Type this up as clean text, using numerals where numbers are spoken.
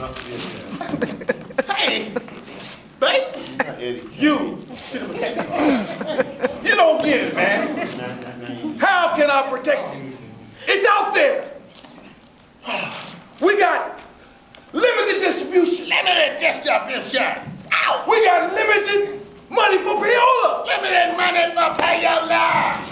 Hey, baby. You don't get it, man. How can I protect it? It's out there. We got limited distribution. Limited distribution. Ow! We got limited money for payola. Limited money for payola.